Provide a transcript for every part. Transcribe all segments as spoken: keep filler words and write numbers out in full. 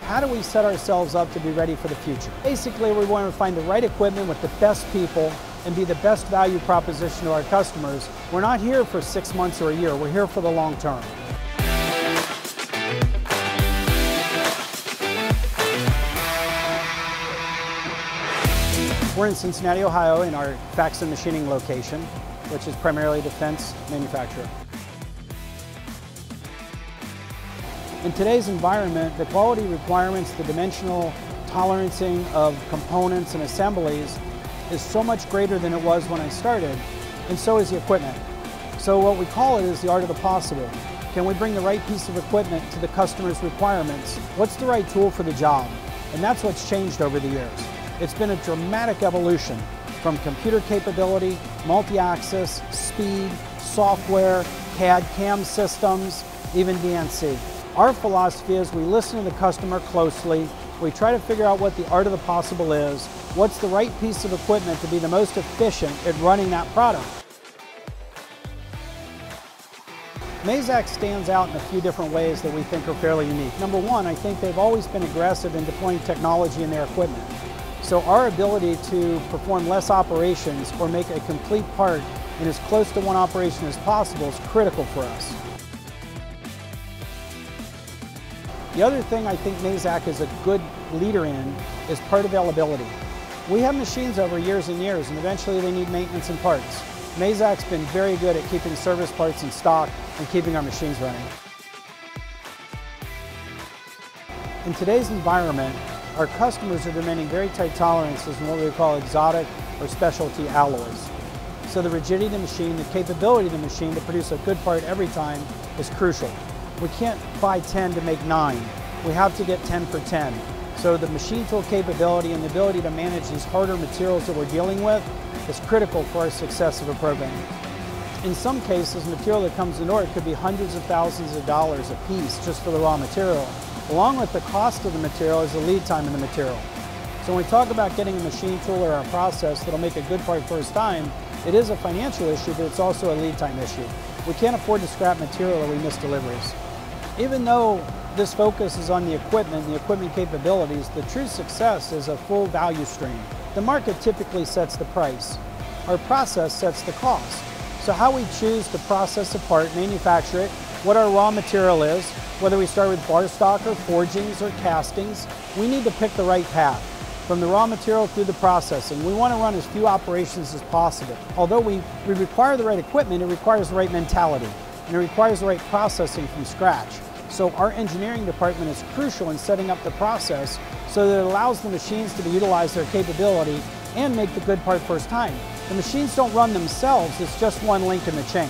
how do we set ourselves up to be ready for the future? Basically, we want to find the right equipment with the best people and be the best value proposition to our customers. We're not here for six months or a year, we're here for the long term. We're in Cincinnati, Ohio in our Faxon Machining location, which is primarily a defense manufacturer. In today's environment, the quality requirements, the dimensional tolerancing of components and assemblies is so much greater than it was when I started, and so is the equipment. So what we call it is the art of the possible. Can we bring the right piece of equipment to the customer's requirements? What's the right tool for the job? And that's what's changed over the years. It's been a dramatic evolution from computer capability, multi-axis, speed, software, C A D, C A M systems, even D N C. Our philosophy is we listen to the customer closely, we try to figure out what the art of the possible is, what's the right piece of equipment to be the most efficient at running that product. Mazak stands out in a few different ways that we think are fairly unique. Number one, I think they've always been aggressive in deploying technology in their equipment. So our ability to perform less operations or make a complete part in as close to one operation as possible is critical for us. The other thing I think Mazak is a good leader in is part availability. We have machines over years and years, and eventually they need maintenance and parts. Mazak's been very good at keeping service parts in stock and keeping our machines running. In today's environment, our customers are demanding very tight tolerances in what we call exotic or specialty alloys. So the rigidity of the machine, the capability of the machine to produce a good part every time is crucial. We can't buy ten to make nine. We have to get ten for ten. So the machine tool capability and the ability to manage these harder materials that we're dealing with is critical for our success of a program. In some cases, material that comes in door could be hundreds of thousands of dollars a piece just for the raw material. Along with the cost of the material is the lead time in the material. So when we talk about getting a machine tool or a process that'll make a good part first time, it is a financial issue, but it's also a lead time issue. We can't afford to scrap material or we miss deliveries. Even though this focus is on the equipment and the equipment capabilities, the true success is a full value stream. The market typically sets the price. Our process sets the cost. So how we choose to process a part, manufacture it, what our raw material is, whether we start with bar stock or forgings or castings, we need to pick the right path. From the raw material through the processing, we want to run as few operations as possible. Although we, we require the right equipment, it requires the right mentality, and it requires the right processing from scratch. So our engineering department is crucial in setting up the process so that it allows the machines to utilize their capability and make the good part first time. The machines don't run themselves, it's just one link in the chain.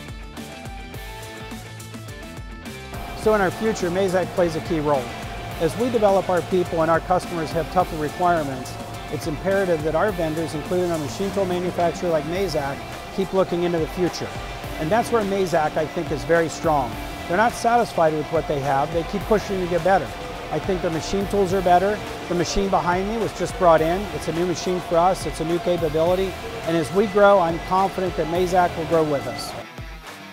So in our future, Mazak plays a key role. As we develop our people and our customers have tougher requirements, it's imperative that our vendors, including our machine tool manufacturer like Mazak, keep looking into the future. And that's where Mazak, I think, is very strong. They're not satisfied with what they have, they keep pushing to get better. I think the machine tools are better. The machine behind me was just brought in. It's a new machine for us, it's a new capability. And as we grow, I'm confident that Mazak will grow with us.